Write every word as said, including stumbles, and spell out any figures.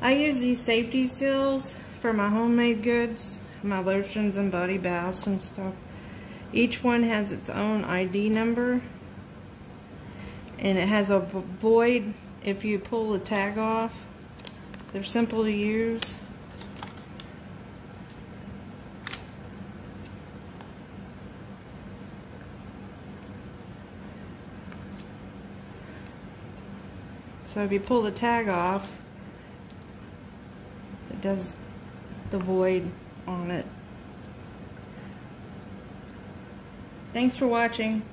I use these safety seals for my homemade goods, my lotions and body baths and stuff. Each one has its own I D number, and it has a void if you pull the tag off. They're simple to use. So if you pull the tag off, it does the void on it. Thanks for watching.